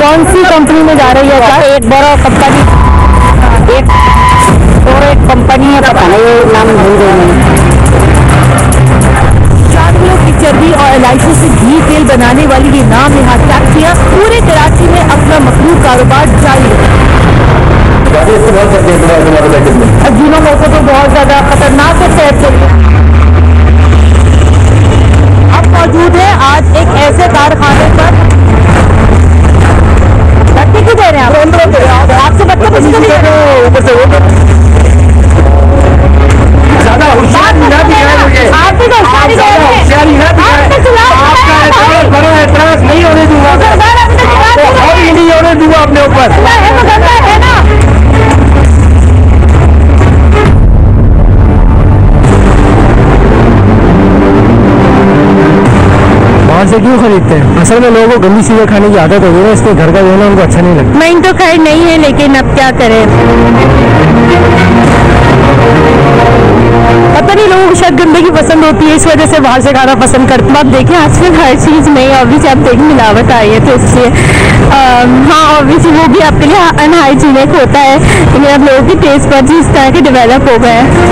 कौन सी कंपनी में जा रही है? क्या एक बड़ा कंपनी, एक कंपनी है, पता नहीं नाम भूल गई। जानवरों की चर्बी और इलायची से घी तेल बनाने वाली ये नाम नहाद फैक्ट्रियां पूरे कराची में अपना मखलूक कारोबार जारी रखती है। जीनों को तो बहुत ज्यादा खतरनाक है सेहत के लिए। अब मौजूद है आज एक ऐसे कारखाने पर। बत्ती क्यों दे रहे हैं आप? आपसे बत्ती कुछ नहीं दे रहे, ऊपर से ज्यादा होशियारी ना दिखाए मुझे। आप भी तो होशियारी ना दिखाए। आपका एतराज नहीं होने दूंगा, नहीं होने दूंगा अपने ऊपर। बाहर से क्यों खरीदते हैं? असल में लोगों को गंदी चीजें खाने की आदत होगी ना, इसलिए घर का जो है ना उनको अच्छा नहीं लगता। नहीं तो खैर नहीं है, लेकिन अब क्या करें। पता नहीं लोगों को शायद गंदगी पसंद होती है, इस वजह से बाहर से खाना पसंद करते हैं। आप देखिए आजकल हर चीज़ में ऑब्वियसली आप देखें मिलावट आई है, तो इसलिए हाँ ऑब्वियसली वो भी आपके लिए अनहाइजीनिक होता है, लेकिन अब लोगों की टेस्ट पर इस तरह के डेवलप हो गए हैं।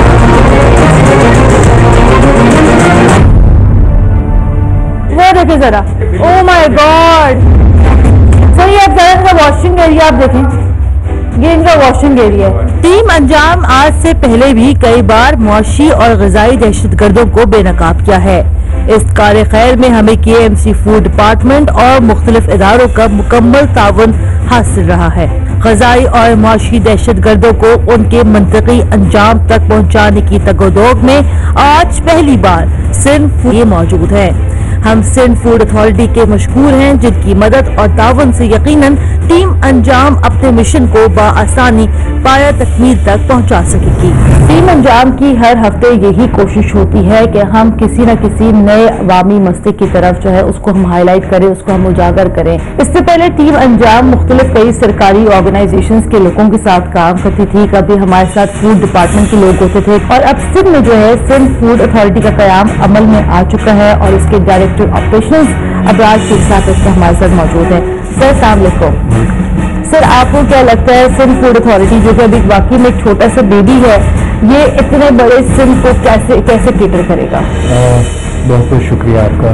वो देखिए जरा, ओह माय गॉड। सही है, जरा इनका वॉशिंग एरिया आप देखें, ये इनका वॉशिंग एरिया है। टीम अंजाम आज से पहले भी कई बार मुआशी और ग़िज़ाई दहशतगर्दों को बेनकाब किया है। इस कार्य खैर में हमें KMC फूड डिपार्टमेंट और मुख्तलिफ इदारों का मुकम्मल ताउन हासिल रहा है। ग़िज़ाई और मुआशी दहशतगर्दों को उनके मंतकी अंजाम तक पहुँचाने की तगोदोग में आज पहली बार सिंध ये मौजूद है। हम सिंध फूड अथॉरिटी के मशकूर हैं, जिनकी मदद और ताउन से यकीनन टीम अंजाम अपने मिशन को बाआसानी पाया तकमील तक पहुंचा सकेगी। टीम अंजाम की हर हफ्ते यही कोशिश होती है कि हम किसी न किसी नए अवामी मसले की तरफ जो है उसको हम हाईलाइट करें, उसको हम उजागर करें। इससे पहले टीम अंजाम मुख्तलिफ कई सरकारी ऑर्गेनाइजेशंस के लोगों के साथ काम करती थी। कभी हमारे साथ फूड डिपार्टमेंट के लोग होते थे, और अब सिंध में जो है सिंध फूड अथॉरिटी का कयाम अमल में आ चुका है और इसके डायरेक्टर ऑपरेशंस अबराज के साथ हमारे साथ मौजूद है। सर अस्सलाम वालेकुम। सर आपको क्या लगता है सिंध फूड अथॉरिटी जो कि अभी वाकई में एक छोटा सा बेबी है, ये इतने बड़े सिंध को कैसे केटर करेगा? बहुत बहुत शुक्रिया आपका,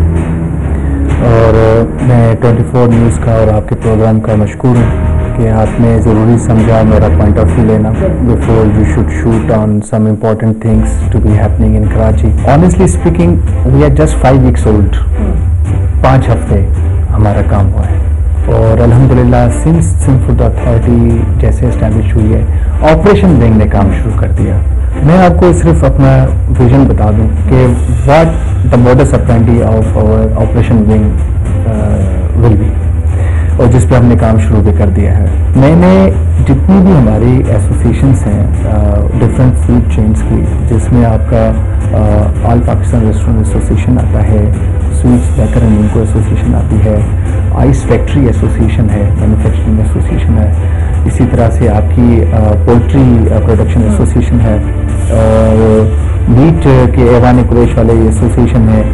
और मैं 24 न्यूज़ का और आपके प्रोग्राम का मशकूर हूँ कि आपने ज़रूरी समझा मेरा पॉइंट ऑफ व्यू लेना before you should shoot on some important things to be happening in Karachi. Honestly speaking we are just 5 weeks old. 5 हफ्ते हमारा काम हुआ है, और अल्हम्दुलिल्लाह सिंध फूड अथॉरिटी जैसे इस्टेब्लिश हुई है, ऑपरेशन विंग ने काम शुरू कर दिया। मैं आपको सिर्फ अपना विजन बता दूं कि what the modus operandi of our operation wing will be, और जिस पर हमने काम शुरू भी कर दिया है। मैंने जितनी भी हमारी एसोसिएशंस हैं डिफरेंट फूड चेन्स की, जिसमें आपका ऑल पाकिस्तान रेस्टोरेंट एसोसिएशन आता है, स्वीट्स बेकर एंड इनको एसोसिएशन आती है, आइस फैक्ट्री एसोसिएशन है, मैन्युफैक्चरिंग एसोसिएशन है, इसी तरह से आपकी पोल्ट्री प्रोडक्शन एसोसिएशन है, और मीट के ऐवान कुरैश वाले एसोसिएशन है,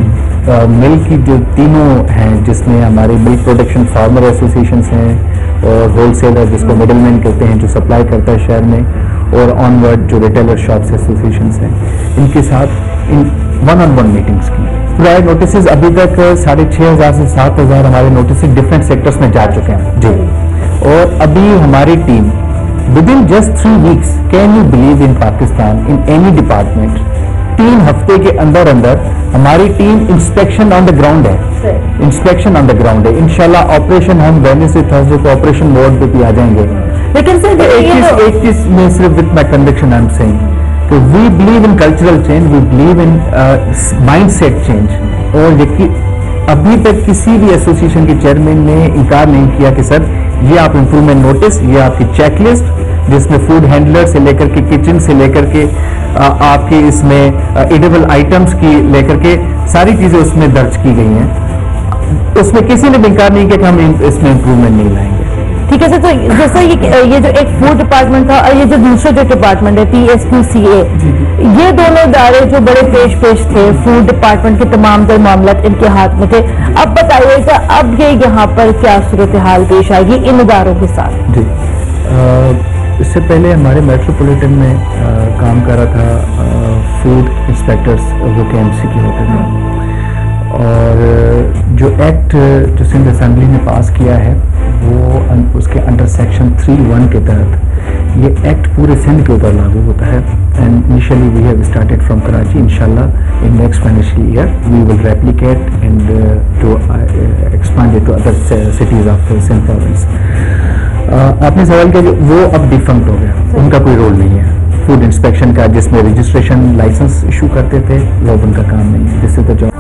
मिल्क की जो तीनों हैं जिसमें हमारे मिल्क प्रोडक्शन फार्मर एसोसिएशंस हैं, और होलसेलर जिसको मिडलमैन कहते हैं जो सप्लाई करता है शहर में, और ऑनवर्ड जो रिटेलर शॉप्स एसोसिएशंस हैं, इनके साथ इन 1-on-1 मीटिंग्स की। प्रायर नोटिस अभी तक 6,500 से 7,000 हमारे नोटिस डिफरेंट सेक्टर्स में जा चुके हैं जी, और अभी हमारी team within just 3 weeks, can you believe in Pakistan in any department 3 हफ्ते के अंदर हमारी team inspection on the ground है, इंस्पेक्शन ऑन द ग्राउंड है। इंशाल्लाह ऑपरेशन हम वेडनेसडे थर्सडे को ऑपरेशन मोड पे भी आ जाएंगे। लेकिन सर एक चीज में सिर्फ with my conviction I am saying कि we believe in cultural change, we believe in mindset change, और अभी तक किसी भी एसोसिएशन के चेयरमैन ने इनकार नहीं किया कि सर ये आप इम्प्रूवमेंट नोटिस, ये आपकी चेकलिस्ट जिसमें फूड हैंडलर से लेकर के किचन से लेकर के आपके इसमें एडिबल आइटम्स की लेकर के सारी चीजें उसमें दर्ज की गई हैं, उसमें किसी ने भी इनकार नहीं किया कि हम इसमें इम्प्रूवमेंट नहीं लाएंगे। ठीक है सर, तो जैसे ये जो एक फूड डिपार्टमेंट था और ये जो दूसरा जो डिपार्टमेंट है PSQCA, ये दोनों इदारे जो बड़े पेश थे, फूड डिपार्टमेंट के तमाम तर मामला इनके हाथ में थे। अब बताइएगा अब ये यहाँ पर क्या सूरत हाल पेश आएगी इन इदारों के साथ? जी, इससे पहले हमारे मेट्रोपॉलिटन में काम कर रहा था फूड इंस्पेक्टर्स, वो KMC के होते थे। और जो एक्ट जो सिंध असेंबली ने पास किया है वो उसके अंडर सेक्शन 3(1) के तहत ये एक्ट पूरे सिंध के ऊपर लागू होता है। And initially we have started from Karachi. इंशाल्लाह in next financial year we will replicate and to expand it to other cities of Sindh province. आपने सवाल किया कि वो अब डिफंक्ट हो गया, उनका कोई रोल नहीं है फूड इंस्पेक्शन का, जिसमें रजिस्ट्रेशन लाइसेंस इशू करते थे, वो अब उनका काम नहीं है। जिससे तो जो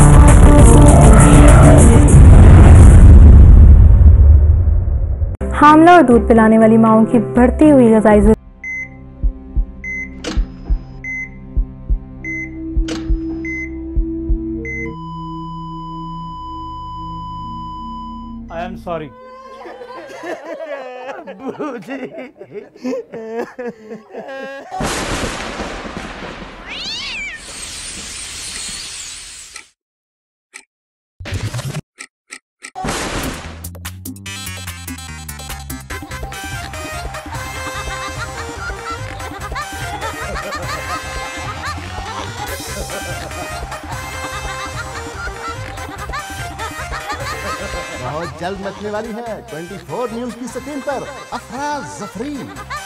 हामला और दूध पिलाने वाली माओं की बढ़ती हुई ग़िज़ाई ज़रूरत। I am sorry. बहुत जल्द मचने वाली है 24 न्यूज की स्क्रीन पर अफरा जफरी।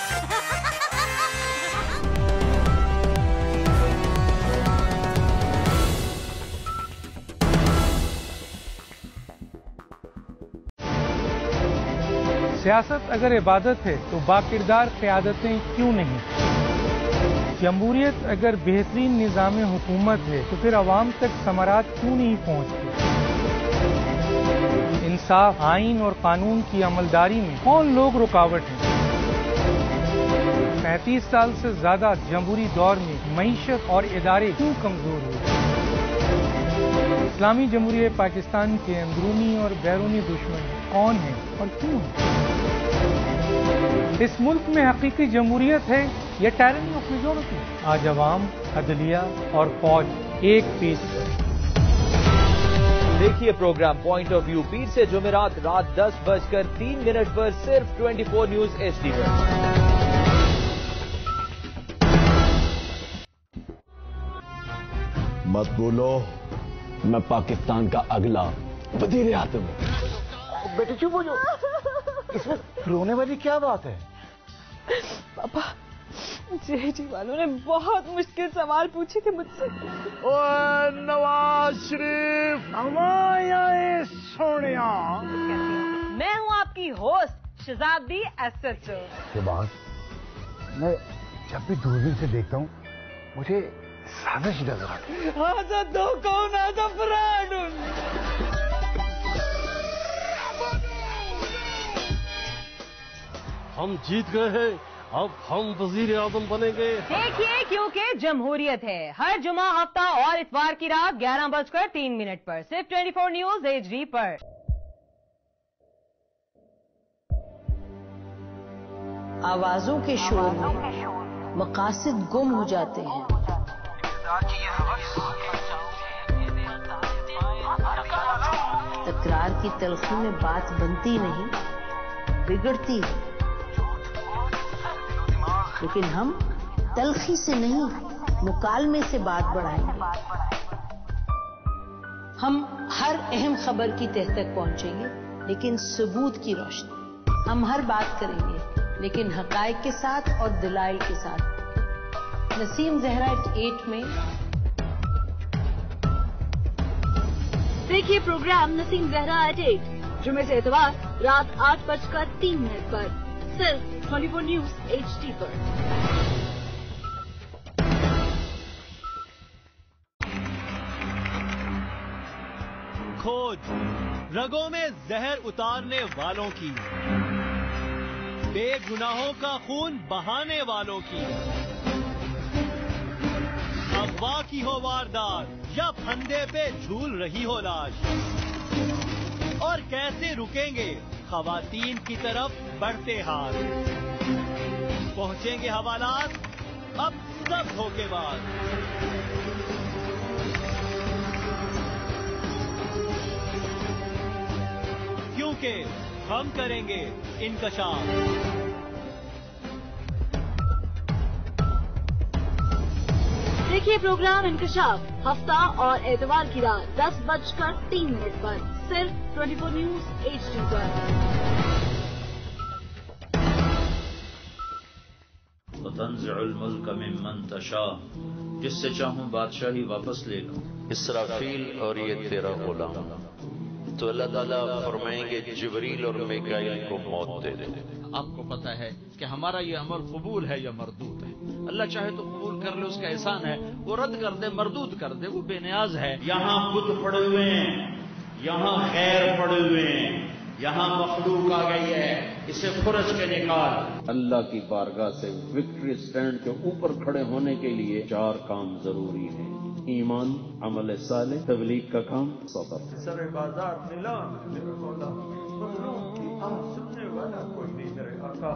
सियासत अगर इबादत है तो बाकिरदार क़यादतें क्यों नहीं? जमहूरियत अगर बेहतरीन निज़ाम हुकूमत है तो फिर अवाम तक समरात क्यों नहीं पहुँचती? इंसाफ, आइन और कानून की अमलदारी में कौन लोग रुकावट हैं? 35 साल से ज्यादा जमहूरी दौर में मईशत और इदारे क्यों कमजोर हुए? इस्लामी जमहूरियत पाकिस्तान के अंदरूनी और बैरूनी दुश्मन कौन है और क्यों है? इस मुल्क में हकीकी जमहूरियत है या टायरनी ऑफ मेजॉरिटी? आज अवाम, अदलिया और फौज एक पेज पर। देखिए प्रोग्राम पॉइंट ऑफ व्यू पीर से जुमेरात रात 10:03 पर सिर्फ 24 न्यूज HD पर। मत बोलो, मैं पाकिस्तान का अगला वजीर आज़म हूं। बेटे चुप हो जाओ, इसमें रोने वाली क्या बात है? पापा, JD वालों ने बहुत मुश्किल सवाल पूछे थे मुझसे। ओए नवाज शरीफ, हमारे सोनिया। मैं हूँ आपकी होस्ट शहजादी SHO। के बाद मैं जब भी दूरबीन से देखता हूँ मुझे साजिश नजर आती है। आजा दो कौन आजा फ्रॉड। हम जीत गए हैं, अब हम वजीर आज़म बनेंगे। देखिए क्योंकि जमहूरियत है। हर जुमा, हफ्ता और इतवार की रात 11:03 पर सिर्फ 24 न्यूज HD पर। आवाजों के शोर में मकासद गुम हो जाते हैं। तकरार की तलखी में बात बनती नहीं, बिगड़ती है। लेकिन हम तलखी से नहीं, मुकालमे से बात बढ़ाएंगे। हम हर अहम खबर की तह तक पहुंचेंगे, लेकिन सबूत की रोशनी। हम हर बात करेंगे, लेकिन हकायक के साथ और दलाइल के साथ। नसीम जहरा 8 में देखिए प्रोग्राम नसीम जहरा 8 जुमे से इतवार रात 8:03 पर सिर्फ 24 न्यूज HD पर। खोज रगों में जहर उतारने वालों की, बेगुनाहों का खून बहाने वालों की। अगवा की हो वारदात या फंदे पे झूल रही हो लाश, और कैसे रुकेंगे खवातीन की तरफ बढ़ते हाथ। पहुंचेंगे हवालात अब सब धोखेबाज। क्योंकि हम करेंगे इंकशाफ। देखिए प्रोग्राम इंकशाफ हफ्ता और एतवार की रात 10:03 पर सिर्फ 24 न्यूज HD पर। तंज़िउल मुल्क मिम्मन तशा, जिससे चाहूं बादशाही वापस ले लूं। इसराफील और ये तेरा गुलाम। तो अल्लाह ताला फरमाएंगे जिब्रील और मिकाईल को मौत दे दे। आपको पता है कि हमारा ये अमल कबूल है या मरदूद है। अल्लाह चाहे तो कबूल कर ले, उसका एहसान है। वो रद्द कर दे, मरदूद कर दे, वो बेनियाज है। यहाँ खुद पड़े हुए हैं, यहाँ खैर पड़े हुए हैं, यहाँ मखलूक आ गई है, इसे खुरच के निकाल। अल्लाह की बारगाह से विक्ट्री स्टैंड के ऊपर खड़े होने के लिए 4 काम जरूरी हैं: ईमान, अमल साले, तबलीग का काम, सब्र। सरे बाजार नीलाम मेरा मौला, मखलूक की आह सुनने वाला कोई नहीं मेरे आका।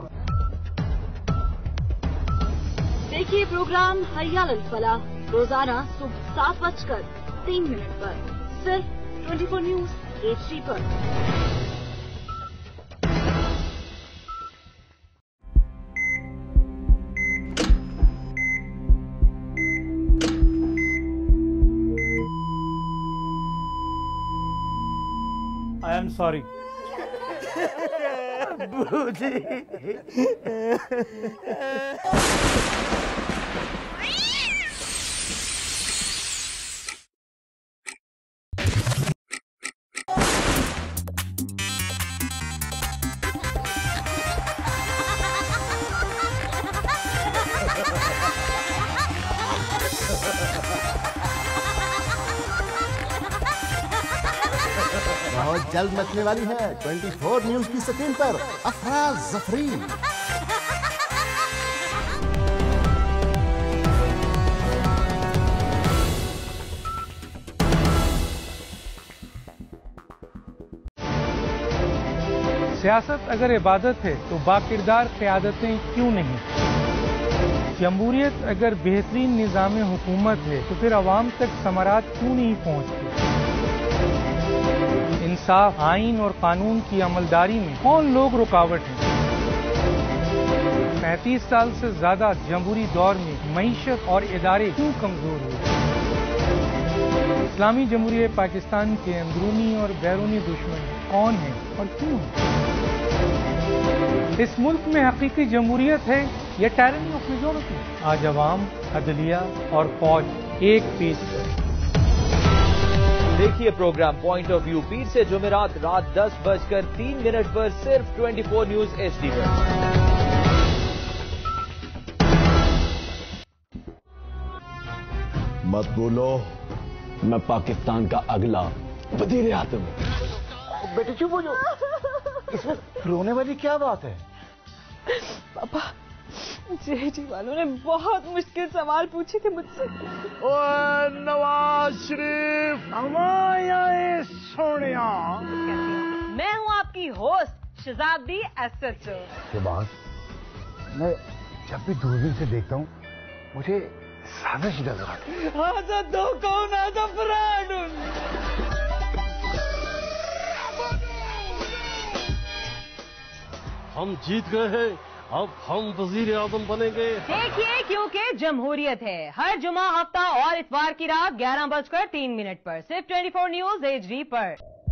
देखिए प्रोग्राम हय्या अल फलाह रोजाना सुबह 7:03 पर सिर्फ 24 न्यूज HD पर। I am sorry. बहुत जल्द मचने वाली है 24 न्यूज की स्क्रीन पर अफरा जफरी। सियासत अगर इबादत है तो बाकिरदार क़यादतें क्यों नहीं? जमहूरियत अगर बेहतरीन निज़ाम हुकूमत है तो फिर अवाम तक समारात क्यों नहीं पहुंचती? इंसाफ, आइन और कानून की अमलदारी में कौन लोग रुकावट हैं? 35 साल से ज्यादा जमहूरी दौर में मईशत और इदारे क्यों कमजोर हुए? इस्लामी जमहूरियत पाकिस्तान के अंदरूनी और बैरूनी दुश्मन कौन हैं और क्यों? इस मुल्क में हकीकी जमहूरियत है या टायरनी ऑफ मेजॉरिटी? आज अवाम, अदलिया और फौज एक पेज पर। देखिए प्रोग्राम पॉइंट ऑफ व्यू पीर से जुमेरात रात 10:03 पर सिर्फ 24 न्यूज HD पर। मत बोलो, मैं पाकिस्तान का अगला वजीर आज़म हूं। बेटे चुप हो जाओ, इसमें रोने वाली क्या बात है? पापा, जेजी वालों ने बहुत मुश्किल सवाल पूछे थे मुझसे। ओए नवाज शरीफ, हमारे सोनिया। मैं हूँ आपकी होस्ट शहजादी SHO। के बाद मैं जब भी दूरबीन से देखता हूँ मुझे साजिश नजर आती है। आजा दो कौन, आजा फ्रॉड। हम जीत गए हैं, अब हम वजीर आज़म बनेंगे। देखिए क्योंकि जमहूरियत है। हर जुमा, हफ्ता और इतवार की रात 11:03 पर सिर्फ 24 न्यूज HD पर।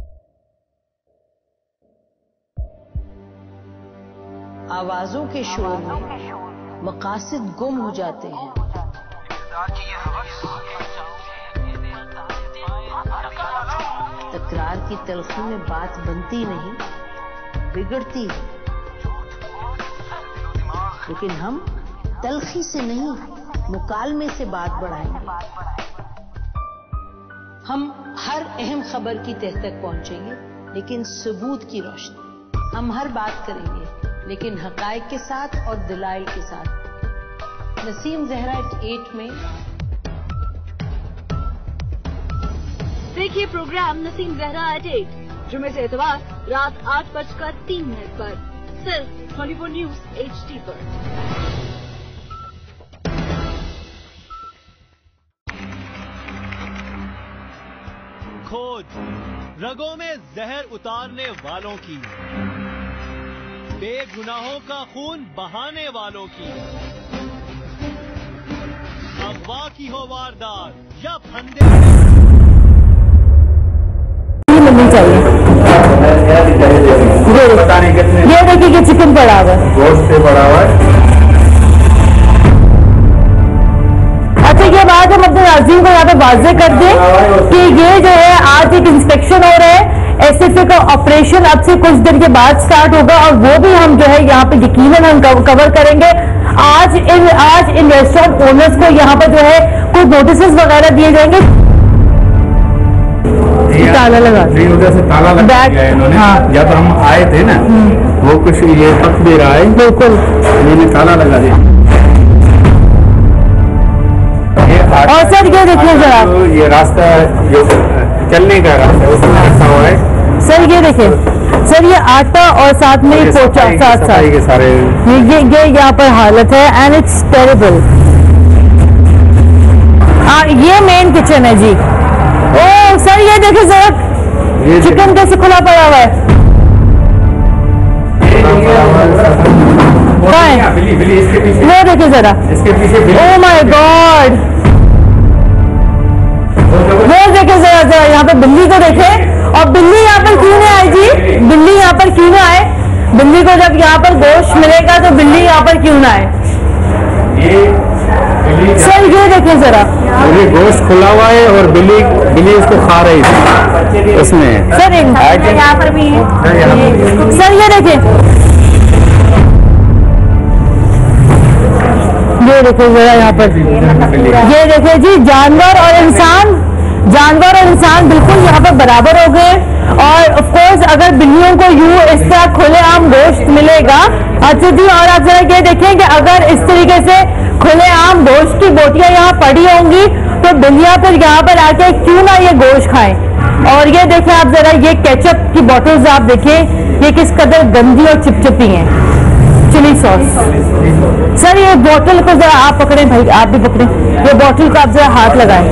आवाजों के शोर में मकासद गुम हो जाते हैं। तकरार की तलखी में बात बनती नहीं, बिगड़ती है। लेकिन हम तलखी से नहीं, मुकालमे से बात बढ़ाएंगे। हम हर अहम खबर की तह तक पहुंचेंगे, लेकिन सबूत की रोशनी। हम हर बात करेंगे, लेकिन हकायक के साथ और दलाइल के साथ। नसीम जहरा 8 में देखिए प्रोग्राम नसीम जहरा 8 जुमे से इतवार रात 8:03 पर सिर्फ 24 न्यूज HD पर। खोज रगों में जहर उतारने वालों की, बेगुनाहों का खून बहाने वालों की, अगवा की हो वारदात या फंदे मिलनी चाहिए। ये देखिए कि चिकन पड़ा हुआ है, गोश्त से पड़ा हुआ है। अच्छा ये बात हम अपने नाज़रीन को यहाँ पे वाज़ेह कर दें कि ये जो है आज एक इंस्पेक्शन हो रहा है। SFA का ऑपरेशन अब से कुछ देर के बाद स्टार्ट होगा और वो भी हम जो है यहाँ पे यकीनन हम कवर करेंगे। आज इन रेस्टोरेंट ओनर्स को यहाँ पर जो है कुछ नोटिस वगैरह दिए जाएंगे। ताला लगा, उधर से ताला लगा दिया है इन्होंने। हाँ। जब हम आए थे ना वो कुछ ये वक्त दे रहा है, बिल्कुल इन्होंने ताला लगा दिया। और सर ये देखिए जरा, ये रास्ता जो चलने का रास्ता है उसमें रखा हुआ है। सर ये देखिए सर, ये आटा और साथ में पोचा साथ के सारे ये यहाँ पर हालत है एंड इट्स टेरेबल। ये मेन किचन है जी। ओ सर ये देखिए जरा चिकन कैसे खुला पड़ा हुआ है। वो देखिए जरा, ओ माय गॉड, वो देखिए जरा यहाँ पे बिल्ली को देखे। और बिल्ली यहाँ पर क्यों नहीं आई जी? बिल्ली यहाँ पर क्यों ना आए? बिल्ली को जब यहाँ पर गोश्त मिलेगा तो बिल्ली यहाँ पर क्यों ना आए? सर ये देखिए जरा, ये गोश्त खुला हुआ है और बिल्ली इसको खा रही थी उसमें। सर यहाँ पर भी है। सर ये देखिए, ये देखिए जरा यहाँ पर, ये देखिए जी जानवर और इंसान बिल्कुल यहाँ पर बराबर हो गए। और ऑफ कोर्स अगर बिल्लियों को यूं इस तरह खुलेआम गोश्त मिलेगा। अच्छा जी, और आप जरा ये देखें कि अगर इस तरीके से खुलेआम गोश्त की बोटियां यहाँ पड़ी होंगी तो बिल्लियां फिर यहाँ पर आके क्यों ना ये गोश्त खाएं। और ये देखें आप जरा, ये केचप की बोतल्स आप देखें ये किस कदर गंदी और चिपचिपी हैं। Chilli sauce. सर ये बोतल को जरा आप पकड़ें भाई, आप भी पकड़ें, ये बोतल को आप जरा हाथ लगाएं।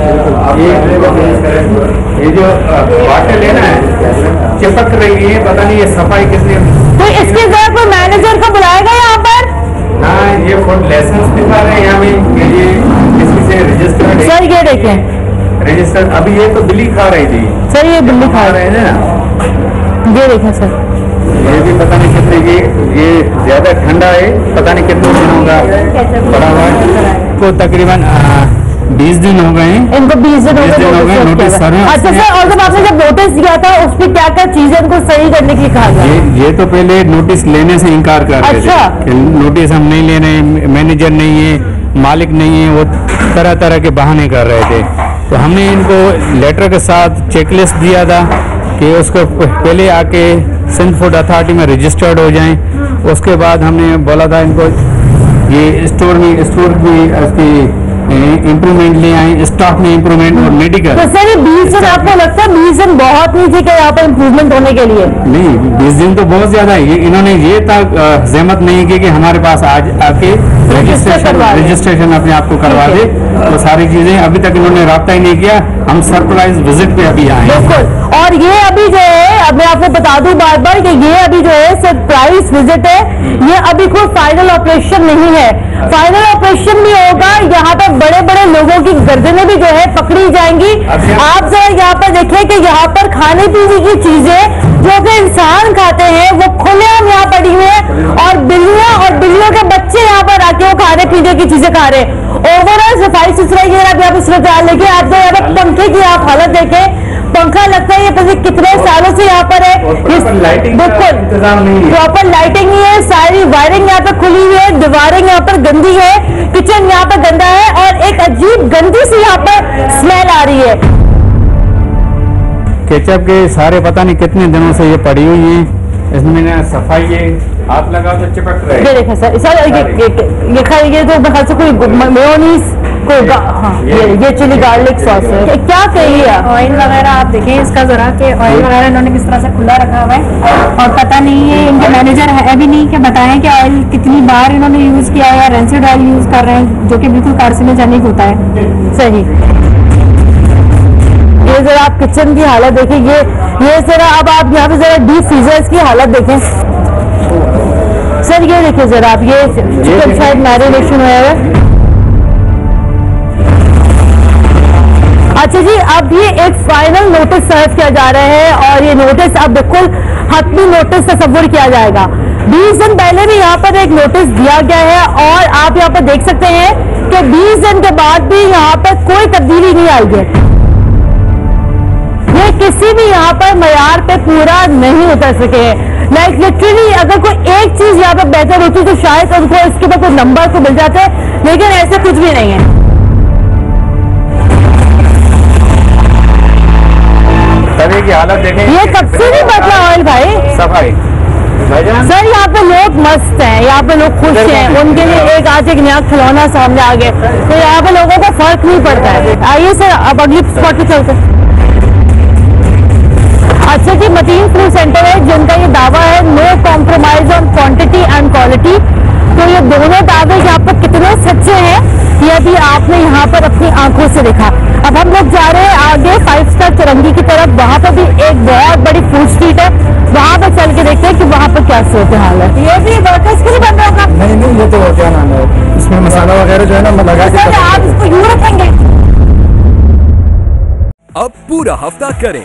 ये जो बोतल है ना चिपक रही है, पता नहीं ये सफाई किसने। तो इसके जरा कोई मैनेजर को बुलाएगा यहाँ पर? हाँ, ये फूड लाइसेंस दिखा रहे हैं यहाँ पे, ये किसी से रजिस्टर्ड। सर ये देखें रजिस्टर्ड। अभी ये तो बिल्ली खा रही थी। सर ये बिल्ली खा रहे हैं ना, ये देखें सर। ये भी पता नहीं कितने की, ये ज्यादा ठंडा है, पता नहीं कितने दिनों का पड़ा हुआ है। को तकरीबन 20 दिन हो गए हैं। इनको 20 दिन हो गए नोटिस। अच्छा सर, और जब आपने जब नोटिस दिया था उस पर क्या क्या चीजें इनको सही करने के लिए कहा गया? ये तो पहले नोटिस लेने से इनकार कर रहे थे। नोटिस हम नहीं ले रहे, मैनेजर नहीं है, मालिक नहीं है, वो तरह तरह के बहाने कर रहे थे। तो हमने इनको लेटर के साथ चेकलिस्ट दिया था कि उसको पहले आके सिंध फूड अथॉरिटी में रजिस्टर्ड हो जाएं। उसके बाद हमने बोला था इनको ये स्टोर भी उसकी इम्प्रूवमेंट ले आए, स्टॉक में इम्प्रूवमेंट और मेडिकल। तो सर ये 20 दिन आपको लगता है 20 दिन बहुत नहीं थे क्या यहाँ पर इम्प्रूवमेंट होने के लिए? नहीं, 20 दिन तो बहुत ज्यादा है। इन्होंने ये तक जहमत नहीं की कि हमारे पास आज आके रजिस्ट्रेशन अपने आप को करवा दे। तो सारी चीजें अभी तक इन्होंने राब्ता ही नहीं किया। हम सरप्राइज विजिट पे अभी आए। बिल्कुल। और ये अभी जो है, मैं आपको बता दूं बार बार कि ये अभी जो है सरप्राइज विजिट है, ये अभी कोई फाइनल ऑपरेशन नहीं है। फाइनल ऑपरेशन भी होगा, यहाँ पर बड़े बड़े लोगों की गर्दनें भी जो है पकड़ी जाएंगी। आप जरा यहाँ पर देखें कि यहाँ पर खाने पीने की चीजें जो कि इंसान खाते हैं वो खुलेआम यहाँ पड़ी हुई है और बिल्लियों के बच्चे यहाँ पर आके वो खाने पीने की चीजें खा रहे हैं। ओवरऑल सफाई सुथराई आप यहाँ पर सूरत लेके आप जो यहाँ पर पंखे की आप हालत देखें, पंखा लगता है ये पता कितने सालों से यहाँ पर है। बिल्कुल प्रॉपर लाइटिंग नहीं है, सारी वायरिंग यहाँ पे खुली हुई है, दीवारें यहाँ पर गंदी है, किचन यहाँ पर गंदा है और एक अजीब गंदी सी यहाँ पर स्मेल आ रही है। केचप के सारे पता नहीं कितने दिनों से ये पड़ी हुई है, इसमें ना सफाई है, हाथ लगाओ तो चिपक रहे। ये देखा सर, ये तो बखल से कोई मेयोनीज हाँ ये चिली गार्लिक सॉस है। क्या कही है? ऑयल वगैरह आप देखें इसका जरा कि ऑयल वगैरह इन्होंने किस तरह से खुला रखा हुआ है और पता नहीं है इनके मैनेजर है भी नहीं कि बताएं कि ऑयल कितनी बार इन्होंने यूज किया है। रेंसिड ऑयल यूज कर रहे हैं जो कि बिल्कुल कार्सिनोजेनिक होता है। सही। ये जरा आप किचन की हालत देखें, ये जरा अब आप यहाँ पे जरा डीप फ्रीजर्स की हालत देखें सर। ये देखिए जरा आप, ये चिकन शायद मैरिनेशन हुआ है। अच्छा जी, अब ये एक फाइनल नोटिस सर्व किया जा रहा है और ये नोटिस अब बिल्कुल हतमी नोटिस तस्वुर किया जाएगा। 20 दिन पहले भी यहाँ पर एक नोटिस दिया गया है और आप यहाँ पर देख सकते हैं कि 20 दिन के बाद भी यहाँ पर कोई तब्दीली नहीं आई है। ये किसी भी यहाँ पर मयार पे पूरा नहीं उतर सके हैं। लाइक लिटरली अगर कोई एक चीज यहाँ पर बेहतर होती तो शायद उनको इसके ऊपर कोई नंबर को मिल जाते, लेकिन ऐसे कुछ भी नहीं है। तवे की हालत देखें, ये कब से नहीं बदला ऑयल भाई। सफाई सर यहाँ पे लोग मस्त हैं, यहाँ पे लोग खुश हैं, उनके लिए एक आज एक नया खिलौना सामने आ गया, तो यहाँ पे लोगों को फर्क नहीं पड़ता है। आइए सर अब अगली स्पॉट पे चलते हैं। अच्छा जी, मतीन फूड सेंटर है जिनका ये दावा है no compromise on quantity and quality. तो ये दोनों दावे यहाँ पर कितने सच्चे हैं ये भी आपने यहाँ पर अपनी आंखों से देखा। अब हम लोग जा रहे हैं आगे 5 स्टार चुरंगी की तरफ। वहाँ पर भी एक बहुत बड़ी फूड स्ट्रीट है, वहाँ पर चल के देखते हैं कि वहाँ पर क्या सूरत हाल है। ये भी वर्कर्स के लिए बन रहा होगा? नहीं, ये तो क्या नाम है, इसमें मसाला वगैरह जो है ना लगा के आप इसको यूं रखेंगे। अब पूरा हफ्ता करें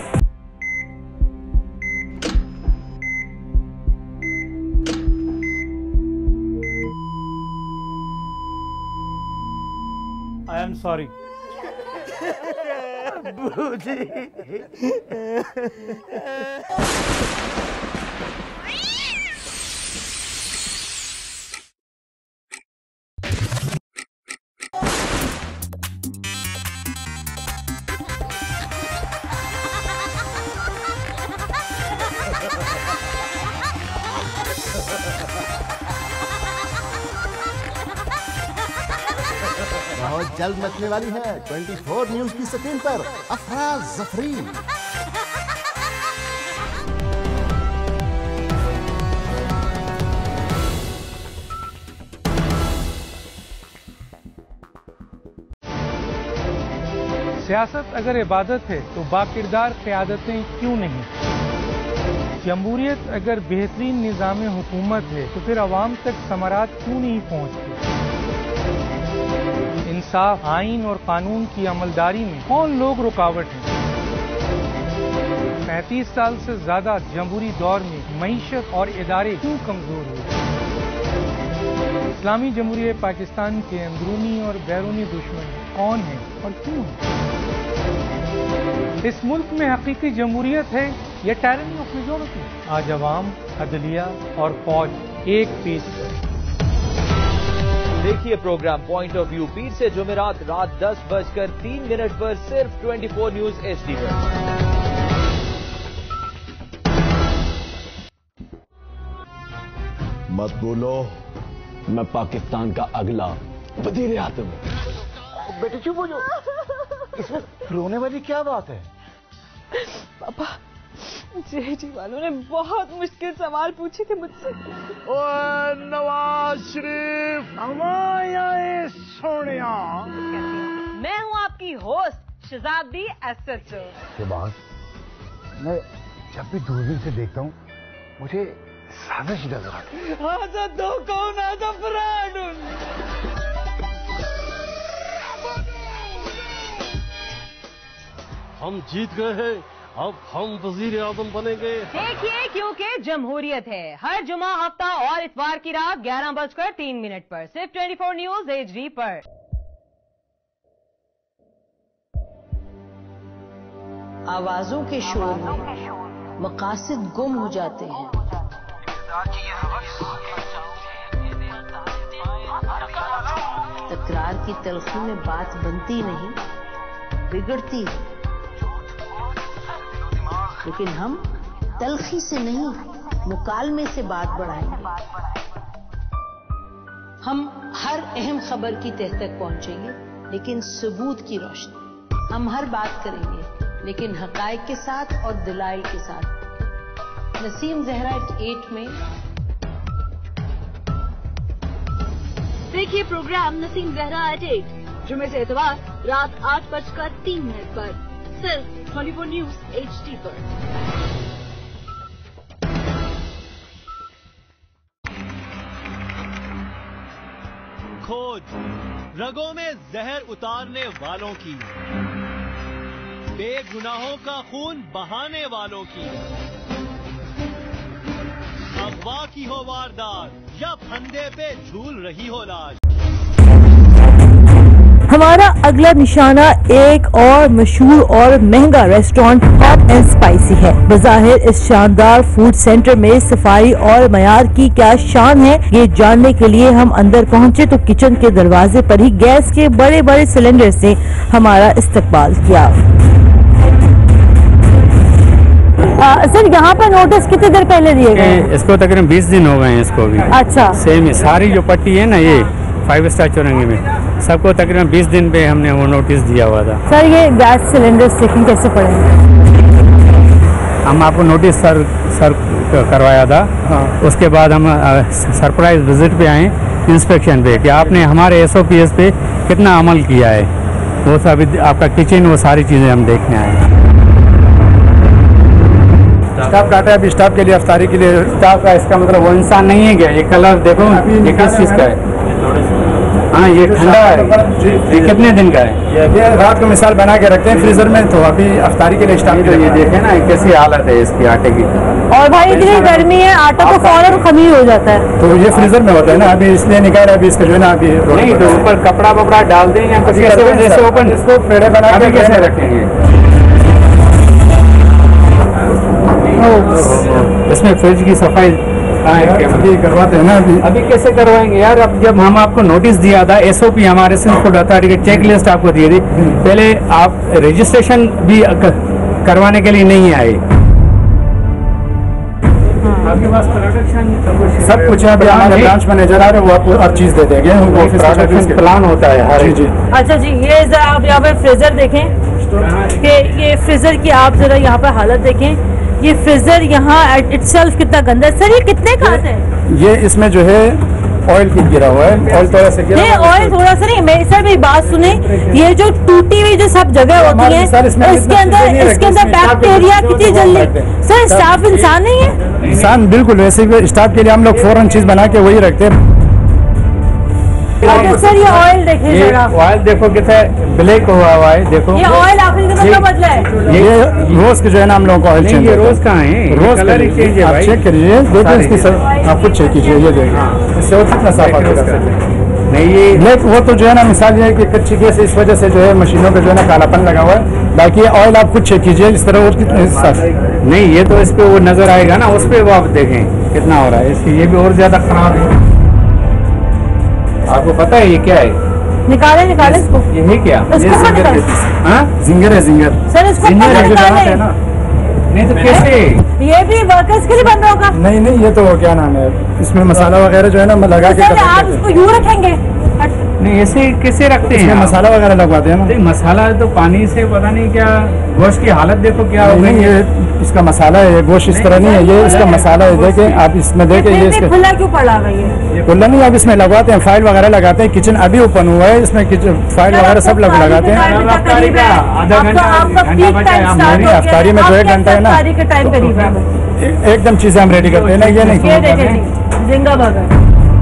I am sorry. बहुत जल्द मचने वाली है 24 न्यूज की स्क्रीन पर अफरा जफरी। सियासत अगर इबादत है तो बाकिरदार क़यादतें क्यों नहीं? जमहूरियत अगर बेहतरीन निज़ाम हुकूमत है तो फिर अवाम तक समरात क्यों नहीं पहुँचती? इंसाफ, आइन और कानून की अमलदारी में कौन लोग रुकावट हैं? 35 साल से ज्यादा जमहूरी दौर में मईशत और इदारे क्यों कमजोर हुए? इस्लामी जमहूरियत पाकिस्तान के अंदरूनी और बैरूनी दुश्मन कौन हैं और क्यों हैं? इस मुल्क में हकीकी जमहूरियत है या टायरनी ऑफ मेजॉरिटी? आज अवाम, अदलिया और फौज एक पीस है। देखिए प्रोग्राम पॉइंट ऑफ व्यू पीर से जुमेरात रात 10:03 पर सिर्फ 24 न्यूज HD पर। मत बोलो मैं पाकिस्तान का अगला वजीर आज़म हूं। बेटे चुप हो जाओ, इसमें रोने वाली क्या बात है? पापा, जेडी वालों ने बहुत मुश्किल सवाल पूछे थे मुझसे। ओए नवाज शरीफ, हमारे सोनिया। मैं हूँ आपकी होस्ट शहजादी एसएचओ। के बाद मैं जब भी दूरबीन से देखता हूँ मुझे साजिश नजर आती है। आजा दो कौन आजा फ्रॉड। हम जीत गए हैं, अब हम वजीर आजम बनेंगे। देखिए क्योंकि जमहूरियत है। हर जुमा, हफ्ता और इतवार की रात 11:03 पर सिर्फ 24 न्यूज HD पर। आवाजों के शोर में मकासद गुम हो जाते हैं। तकरार की तलखी में बात बनती नहीं, बिगड़ती है। लेकिन हम तलखी से नहीं, मुकालमे से बात बढ़ाएंगे। हम हर अहम खबर की तह तक पहुंचेंगे, लेकिन सबूत की रोशनी। हम हर बात करेंगे लेकिन हकायक के साथ और दलाइल के साथ। नसीम जहरा 8 में। देखिए प्रोग्राम नसीम जहरा 8 जुमे से इतवार रात 8:03 पर सिर्फ 24 न्यूज HD पर। खोज रगों में जहर उतारने वालों की, बेगुनाहों का खून बहाने वालों की, अगवा की हो वारदात या फंदे पे झूल रही हो लाश। हमारा अगला निशाना एक और मशहूर और महंगा रेस्टोरेंट हॉट एंड स्पाइसी है। बज़ाहिर इस शानदार फूड सेंटर में सफाई और मयार की क्या शान है, ये जानने के लिए हम अंदर पहुंचे तो किचन के दरवाजे पर ही गैस के बड़े बड़े सिलेंडर से हमारा इस्तकबाल किया। सर यहाँ पर नोटिस कितनी देर पहले दिए गए? इसको तकरीबन 20 दिन हो गए हैं इसको भी। अच्छा, सेम सारी जो पट्टी है ना ये 5 स्टार चौरंगी में सबको तकरीबन 20 दिन पे हमने वो नोटिस दिया हुआ था। सर ये गैस सिलेंडर चेकिंग कैसे पड़ेंगे? हम आपको नोटिस सर करवाया था। उसके बाद हम सरप्राइज विजिट पे आए इंस्पेक्शन पे कि आपने हमारे SOPs पे कितना अमल किया है। वो सब आपका किचन वो सारी चीज़ें हम देखने आए। स्टाफ काटा है अभी, स्टाफ के लिए अफ्तारी के लिए। स्टाफ का इसका मतलब वो इंसान नहीं है क्या? ये कलर देखो ये किस चीज़ का है? हाँ ये ठंडा है। ये कितने दिन का है? ये रात को मिसाल बना के रखते हैं फ्रीजर में, तो अभी अफ्तारी के लिए स्टाफ के लिए। ये देखे ना कैसी हालत है इसकी आटे की। और भाई इतनी गर्मी है आटा तो फौरन खमीर हो जाता है। तो ये फ्रीजर में होता है ना, अभी इसलिए निकाल अभी इसका जो है ना अभी नहीं तो ऊपर कपड़ा वपड़ा डाल दें या कुछ जैसे ओपन इसको पेड़े बना के कैसे रखेंगे? इसमें फ्रिज की सफाई करवाते हैं ना अभी कैसे करवाएंगे यार? अब जब हम आपको नोटिस दिया था SOP हमारे फूड अथॉरिटी की चेक लिस्ट आपको दी थी, पहले आप रजिस्ट्रेशन भी करवाने के लिए नहीं आए। आपके पास प्रोडक्शन सब कुछ है। अभी हमारे ब्रांच मैनेजर आ रहे हैं, वो आपको हर चीज दे देंगे। वो प्रोडक्शन प्लान होता है हर जी। अच्छा जी, ये जरा आप यहाँ पे फ्रीजर देखें कि ये फ्रीजर की आप जरा यहाँ पर हालत देखें। ये फ्रीजर यहाँ इटसेल्फ कितना गंदा है। सर ये कितने का आता है? ये इसमें जो है ऑयल की गिरा हुआ है, ऑयल थोड़ा सा गिरा नहीं, ऑयल थोड़ा सा नहीं। मेरी सर मेरी बात सुने, ये जो टूटी हुई जो सब जगह होती है इसके अंदर बैक्टीरिया कितनी जल्दी। सर स्टाफ इंसान नहीं है? इंसान बिल्कुल वैसे भी। स्टाफ के लिए हम लोग फौरन चीज बना के वही रखते हैं। सर ये ऑयल देखिए जरा। ऑयल देखो कितना ब्लैक हुआ है, देखो ये ऑयल आखिरी दिनों का बदला है। ये रोज के जो है ना हम लोगों को ऑयल चेंज। ये रोज कहाँ है? रोज कलर ही चेंज है। आप चेक करिए, देखिए इसकी सब आप खुद चेक कीजिए। ये देखिए इससे और कितना साफ आएगा। नहीं ये ब्लैक वो तो जो है ना मिसाल ये है कि कच्ची गैस इस वजह से जो है मशीनों पे जो है ना कालापन लगा हुआ है। बाकी ऑयल आप खुद चेक कीजिए इस तरह और कितने साफ। नहीं ये तो इस पे वो नजर आएगा ना, उस पे वो आप देखें कितना हो रहा है। इसकी ये भी और ज्यादा खराब है। आपको पता है ये क्या है? निकाले इसको। ये है क्या? जिंगर है जिंगर। सर इसको है ना। नहीं तो कैसे? ये भी वर्कर्स के लिए बन रहा होगा? नहीं ये तो क्या नाम है, इसमें मसाला वगैरह जो है ना लगा के आप इसको यूँ रखेंगे? नहीं ऐसे कैसे रखते हैं? मसाला वगैरह लगवाते हैं ना। मसाला तो पानी से पता नहीं क्या। गोश्त की हालत देखो क्या हो गई। ये इसका मसाला है, ये गोश्त इस तरह नहीं है। ये इसका मसाला है, देखे आप इसमें देखे ये इसका खुला क्यों पड़ा हुआ है? खुला नहीं, अब इसमें लगवाते हैं, फाइल वगैरह लगाते हैं। किचन अभी ओपन हुआ है, इसमें फाइल वगैरह सब लोग लगाते हैं। आधा घंटा अफ्तारी में 2-1 घंटा है ना, एकदम चीजें हम रेडी करते हैं ना। ये नहीं जिंगा बर्गर।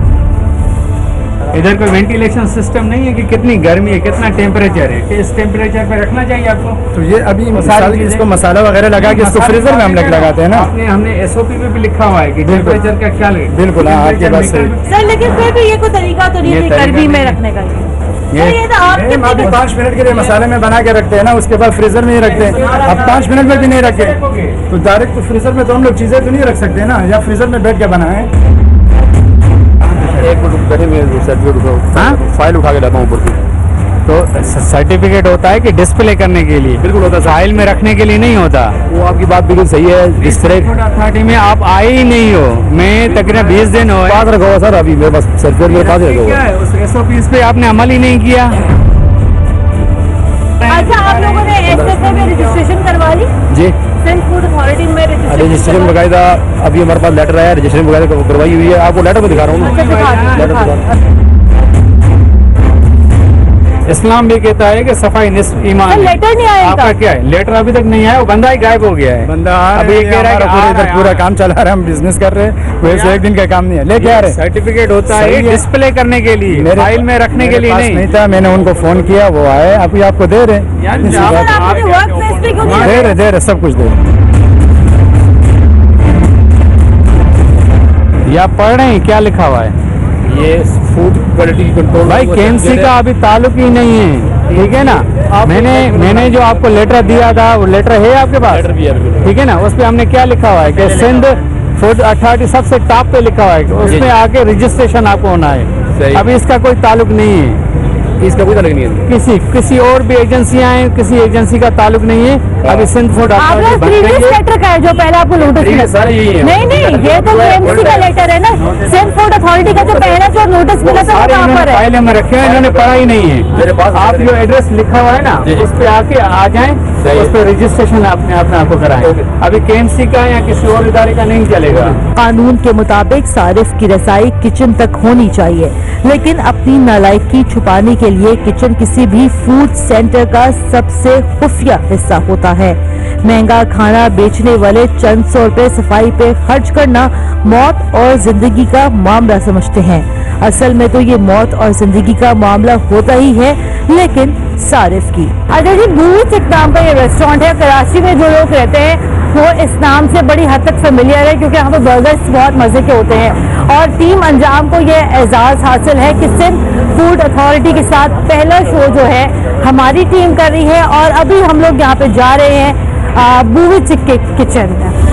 इधर कोई वेंटिलेशन सिस्टम नहीं है कि कितनी गर्मी है, कितना टेम्परेचर है, कि इस टेम्परेचर पे रखना चाहिए आपको। तो ये अभी इसको मसाला वगैरह लगा के इसको फ्रीजर में हम लोग लगाते हैं ना। हमने SOP में भी लिखा हुआ है कि टेम्परेचर का ख्याल है। बिल्कुल आपके बात सही सर, लेकिन फिर भी ये कोई तरीका तो नहीं है गर्मी में रखने का। ये तो आप 5 मिनट के लिए मसाले में बना के रखते हैं ना, उसके बाद फ्रीजर में ही रखते हैं। अब 5 मिनट में भी नहीं रखे तो डायरेक्ट तो फ्रीजर में तो हम लोग चीजें तो नहीं रख सकते ना, या फ्रीजर में बैठ के बनाए। एक मिनट बैठे में सर्टिफिकेट फाइल उठा के लाता हूँ ऊपर की। तो सर्टिफिकेट होता है कि डिस्प्ले करने के लिए? बिल्कुल होता है, फाइल में रखने के लिए नहीं होता। वो आपकी बात बिल्कुल सही है। इस तरह अथॉरिटी में आप आए ही नहीं हो। मैं तकरीबन 20 दिन हो पास रखा हुआ सर, अभी मेरे पास सर्टिफिकेट मेरे पास रखा हुआ है। उस SOPs पे आपने अमल ही नहीं किया। अच्छा, आप लोगों ने एसएफए में रजिस्ट्रेशन करवा ली? जी, सिंध फूड अथॉरिटी में रजिस्ट्रेशन बकायदा अभी हमारे पास लेटर आया, रजिस्ट्रेशन बकायदा करवाई हुई है। आपको लेटर में दिखा रहा हूँ। इस्लाम भी कहता है कि सफाई निस्फ ईमान है। लेटर नहीं आया? आपका क्या है? लेटर अभी तक नहीं आया, वो बंदा ही गायब हो गया है। बंदा अभी ये कह रहा है कि पूरा काम चला रहा है, हम बिजनेस कर रहे हैं, वैसे एक दिन का काम नहीं है। लेके आ रहे सर्टिफिकेट होता है डिस्प्ले करने के लिए, फाइल में रखने के लिए नहीं था। मैंने उनको फोन किया, वो आए, अभी आपको दे रहे दे रहे सब कुछ दे रहे। ये आप पढ़ रहे हैं क्या लिखा हुआ है? ये फूड क्वालिटी कंट्रोल भाई केएमसी का अभी ताल्लुक ही नहीं है, ठीक है ना। मैंने जो आपको लेटर दिया था वो लेटर है आपके पास? ठीक है ना। उस पे हमने क्या लिखा हुआ है कि सिंध फूड अथॉरिटी सबसे टॉप पे लिखा हुआ है, उसमें आके रजिस्ट्रेशन आपको होना है। अभी इसका कोई ताल्लुक नहीं है, इसका कोई ताल्लुक नहीं है। किसी और भी एजेंसियां हैं, किसी एजेंसी का ताल्लुक नहीं है। अभी सिंध फूड अथॉरिटी लेटर का है जो पहले आपको नोटिस मिला? नहीं, ये तो केएमसी का लेटर है ना। सिंध फूड अथॉरिटी का जो पहला जो नोटिस मिला था वो कहाँ पर है? फाइल में रखे हैं, इन्होंने पढ़ा ही नहीं है। आप जो एड्रेस लिखा हुआ है ना, उस पे आके आ जाएं, उस पे रजिस्ट्रेशन अपने आपको कराएं। अभी केएमसी का या किसी और इदारे का नहीं चलेगा। कानून के मुताबिक सारिफ की रसाई किचन तक होनी चाहिए, लेकिन अपनी नालायकी छुपाने के लिए किचन किसी भी फूड सेंटर का सबसे खुफिया हिस्सा होता है। महंगा खाना बेचने वाले चंद सौ रुपए सफाई पे खर्च करना मौत और जिंदगी का मामला समझते हैं। असल में तो ये मौत और जिंदगी का मामला होता ही है, लेकिन सारिफ की। अच्छा जी, बूथ एक नाम का ये रेस्टोरेंट है। कराची में जो लोग रहते हैं वो इस नाम से बड़ी हद तक फेमिलियर है, क्योंकि यहाँ पे बर्गर्स बहुत मजे के होते हैं। और टीम अंजाम को ये एजाज हासिल है कि सिंध फूड अथॉरिटी के साथ पहला शो जो है हमारी टीम कर रही है। और अभी हम लोग यहाँ पे जा रहे हैं बूवी चिक्के किचन।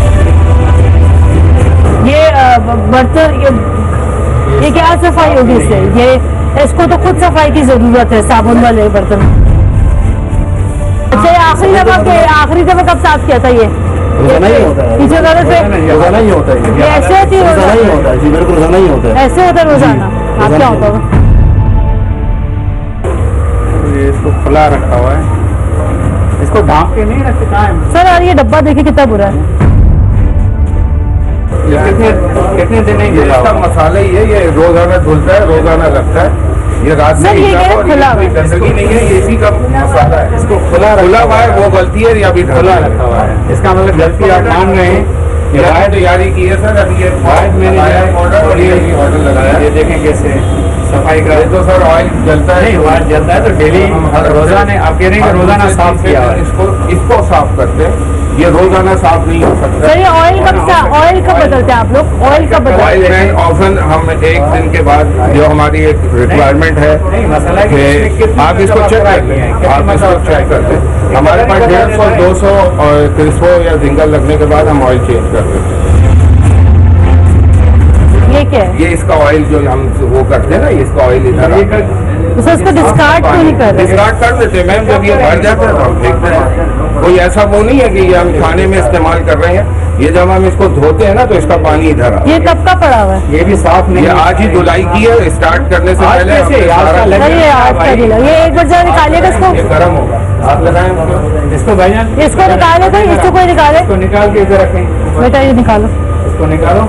ये बर्तन ये क्या सफाई होगी इससे? ये इसको तो खुद सफाई की जरूरत है, साबुन वाले बर्तन। अच्छा, आखिरी दफा कब साफ किया था? ये रोजाना ही होता है। पीछे रोजाना ही होता है। ये ऐसे होती है? रोजाना ही होता है जी, बिल्कुल रोजाना ही होता है। ऐसे होता है रोजाना? आप क्या होता होगा? इसको खुला रखा हुआ है, इसको ढांप के नहीं रखते। कहाँ है सर? और ये डब्बा देखिए कितना बुरा है। कितने दिन नहीं धुला? इसका मसाला ही है, ये रोजाना धुलता है, रोजाना लगता है। ये रात से गंदगी नहीं है, इसी का मसाला है। इसको खुला हुआ है, वो गलती है या अभी खुला रखा हुआ है? इसका मतलब गलती आप मान रहे हैं। ये तैयारी की है सर, अभी ये मैंने ऑर्डर लगाया। ये देखें कैसे सफाई का। तो सर ऑयल जलता है, ऑयल जलता है तो डेली रोजाना आप कह रहे हैं कि रोजाना साफ किया है। इसको साफ करते हैं, ये रोजाना साफ नहीं हो सकता। सर ये ऑयल कब बदलते हैं आप लोग? ऑयल कब बदलते हैं? ऑयल मैन ऑफन हम एक दिन के बाद, जो हमारी एक रिक्वायरमेंट है कि आप इसको चेक करते हैं, आप इसको चेक करते हैं। हमारे पास 150, 200 और 300 या जिंगल लगने के बाद हम ऑयल चेंज कर देते हैं। ये क्या है? ये इसका ऑयल जो हम वो करते हैं ना, इसका ऑयल इधर तो इसको डिस्कार्ड क्यों नहीं कर रहे? डिस्कार्ड कर देते हैं मैम, जब ये भर जाता है तो हम फेंकते हैं। कोई ऐसा वो नहीं है कि ये हम खाने में इस्तेमाल कर रहे हैं। ये जब हम इसको धोते हैं ना तो इसका पानी इधर आ। ये कब का पड़ा हुआ है? ये भी साफ नहीं, ये आज ही धुलाई की है, स्टार्ट करने से पहले। ये एक बार जरा निकालिएगा इसको। ये गर्म होगा, आप लगाएं इसको भाईजान। इसको निकाले तो इसको कोई निकाले। इसको निकाल के इधर रखें। बेटा ये निकालो, इसको निकालो।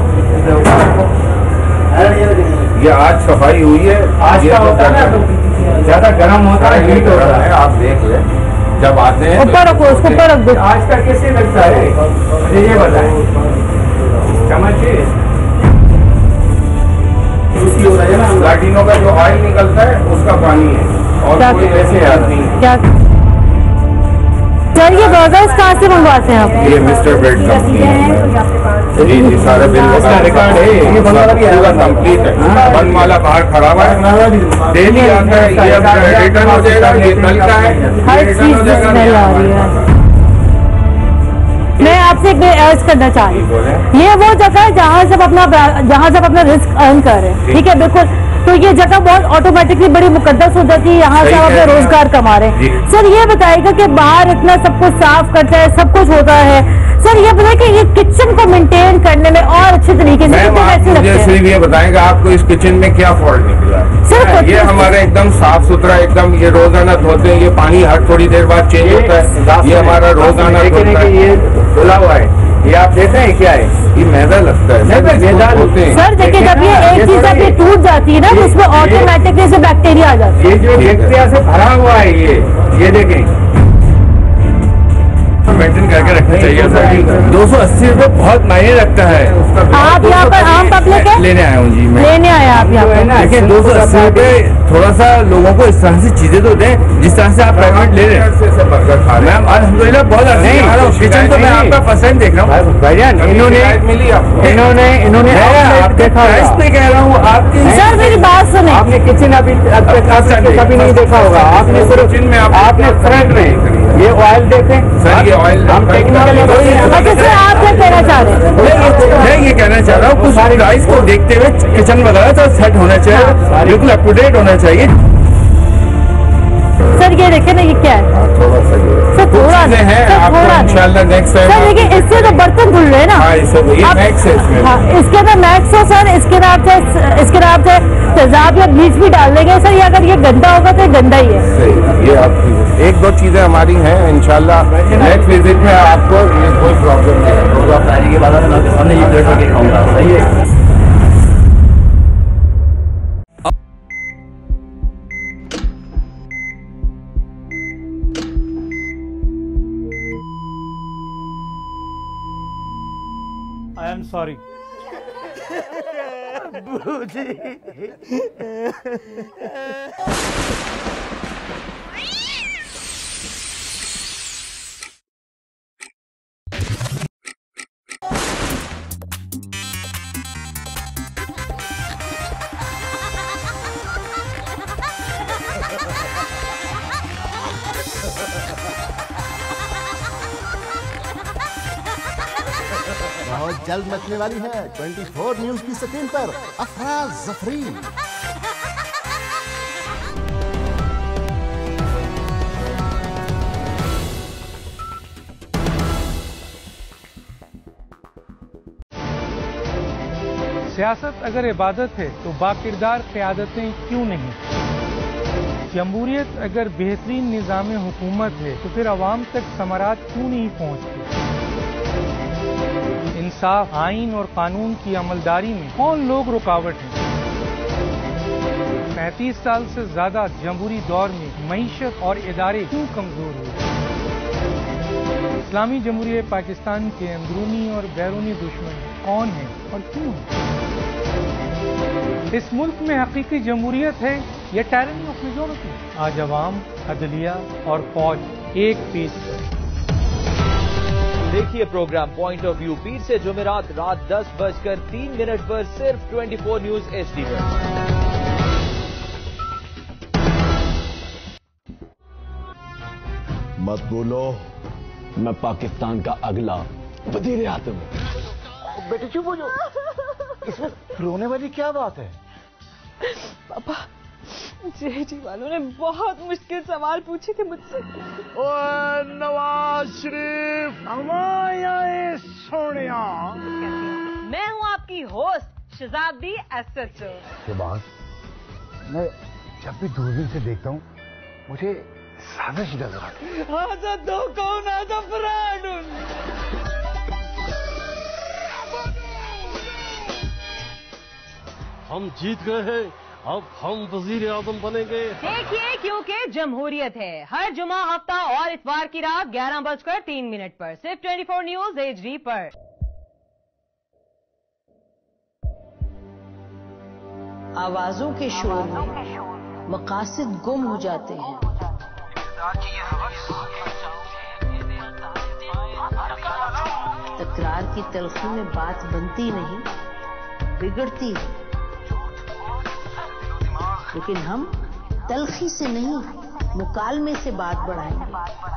ये आज सफाई हुई है। आज का होता है ना, ज्यादा गर्म होता है, हीट होता है। आप देख ले, जब आते हैं ऊपर रखो, उसको ऊपर रख दो। आज का कैसे लगता है मुझे ये बताएं। समझिए लाटिनों का जो ऑयल निकलता है उसका पानी है, और कोई वैसे याद नहीं है। क्या सर ये बर्गर्स कहाँ से मंगवाते हैं आप? ये मिस्टर ब्रेड कंपनी है जी, सारा बिल रिकॉर्ड है, ये पूरा कंप्लीट है। बनमाला बाहर खड़ा हुआ है, डेली आता है। ये रिटर्न हो जाएगा, ये कल का है, हर चीज स्मेल आ रही है। मैं आपसे एक अर्ज करना चाह रही हूँ, ये वो जगह है जहाँ सब अपना रिस्क अर्न कर रहे हैं, ठीक है बिल्कुल। तो ये जगह बहुत ऑटोमेटिकली बड़ी मुकद्दस हो जाती है, यहाँ से आप अपना रोजगार कमा रहे हैं। सर ये बताएगा कि बाहर इतना सब कुछ साफ करता है, सब कुछ होता है, सर सर ये बताए कि ये किचन को मेंटेन करने में और अच्छे तरीके से मैम आप मुझे सिर्फ ये बताएंगे आपको इस किचन में क्या फॉल्ट निकला है? ये हमारा एकदम साफ सुथरा, एकदम ये रोजाना धोते हैं, ये पानी हर थोड़ी देर बाद चेंज होता है, ये हमारा रोजाना धोता है। ये धुला हुआ है, ये आप देख रहे हैं क्या है? ये मैदा लगता है होते हैं। सर देखिए जब ये एक चीज जब ये टूट जाती है ना तो उसमें ऑटोमेटिकली से बैक्टीरिया आ जाता है। ये जो बैक्टीरिया से भरा हुआ है ये देखें, मेंटेन करके रखना चाहिए सर। 280 रुपये बहुत मायने रखता है। आप यहाँ पर आम पब्लिक है लेने आया हूँ जी मैं, लेने आए आप यहाँ पर। देखिए 280 रुपये थोड़ा सा लोगों को इस तरह से चीजें तो दें जिस तरह से आप पेमेंट ले रहे हैं। मैम अल्हम्दुलिल्लाह बहुत अच्छा किचन तो मैं आपका फर्स्ट टाइम देख रहा हूँ भाईजान। इन्होंने प्राइस पे कह रहा हूँ आपकी। सर मेरी बात सुने, आपने किचन अभी कभी नहीं देखा होगा, आपने सिर्फ आपने फ्रंट में ये ऑयल देखें सर, ये ऑयल हम टेक्निकल। अच्छा सर आप क्या कहना चाह रहे हैं? मैं ये कहना चाह रहा हूँ कुछ प्राइस को देखते हुए किचन वगैरह तो सेट होना चाहिए, बिल्कुल अप टू डेट होना चाहिए। सर ये देखिए ना ये क्या है? थोड़ा सा सर थोड़ा है आपको इंशाल्लाह नेक्स्ट टाइम। सर देखिए इससे तो बर्तन धुल रहे हैं ना। हाँ इससे ये मैक्स है इसमें। हाँ इसके अंदर मैक्स हो सर, इसके नाम से तेजाब या ब्लीच भी डाल देंगे सर। ये अगर ये गंदा होगा तो ये गंदा ही है। सही, ये आप एक दो चीजें हमारी हैं इंशाल्लाह नेक्स्ट विजिट में आपको ये कोई प्रॉब्लम नहीं होगा। के बाद सामने ये प्लेट रख के खाऊंगा, सही है। I am sorry. बहुत जल्द मचने वाली है 24 न्यूज की स्क्रीन पर अफरा जफरी। सियासत अगर इबादत है तो बाकिरदार क़यादतें क्यों नहीं? जमहूरियत अगर बेहतरीन निज़ाम हुकूमत है तो फिर अवाम तक समारात क्यों नहीं पहुँचती? इंसाफ, आइन और कानून की अमलदारी में कौन लोग रुकावट हैं? 35 साल से ज्यादा जमहूरी दौर में मईशत और इदारे क्यों कमजोर हुए? इस्लामी जमहूरियत पाकिस्तान के अंदरूनी और बैरूनी दुश्मन कौन है और क्यों है? इस मुल्क में हकीकी जमहूरियत है या टायरनी ऑफ मेजॉरिटी? आज अवाम, अदलिया और फौज एक पेज पर। देखिए प्रोग्राम पॉइंट ऑफ व्यू पीर से जुमेरात रात 10:03 पर सिर्फ 24 न्यूज HD पर। मत बोलो, मैं पाकिस्तान का अगला वजीर आज़म हूं। बेटे चुप हो जाओ, इसमें रोने वाली क्या बात है? पापा जेडी वालों ने बहुत मुश्किल सवाल पूछे थे मुझसे। ओए नवाज शरीफ हमारे सोनिया, मैं हूँ आपकी होस्ट शहजादी एसएचओ। के बाद मैं जब भी दूरबीन से देखता हूँ मुझे साजिश नजर आती है। هذا دوكون هذا فراد। हम जीत गए हैं, अब हम वजीर आजम बनेंगे। देखिए क्योंकि जमहूरियत है हर जुमा, हफ्ता और इतवार की रात 11:03 पर सिर्फ 24 न्यूज HD पर। आवाजों के शोर में मकासद गुम हो जाते हैं। तकरार की तलखी में बात बनती नहीं, बिगड़ती है। लेकिन हम तलखी से नहीं, मुकालमे से बात बढ़ाएंगे।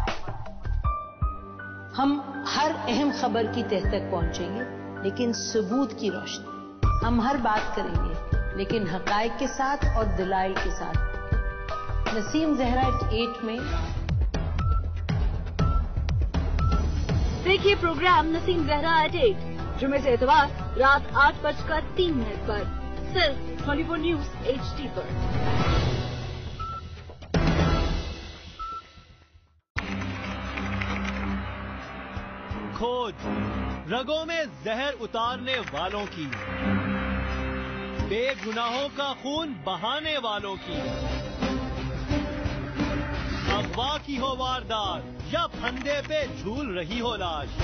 हम हर अहम खबर की तह तक पहुंचेंगे, लेकिन सबूत की रोशनी। हम हर बात करेंगे, लेकिन हकायक के साथ और दलाइल के साथ। नसीम जहरा 8 में देखिए प्रोग्राम नसीम जहरा एट 8 जुमे से इतवार रात 8:03 पर सिर्फ 24 न्यूज HD पर। खोज रगों में जहर उतारने वालों की, बेगुनाहों का खून बहाने वालों की, अगवा की हो वारदात या फंदे पे झूल रही हो लाश।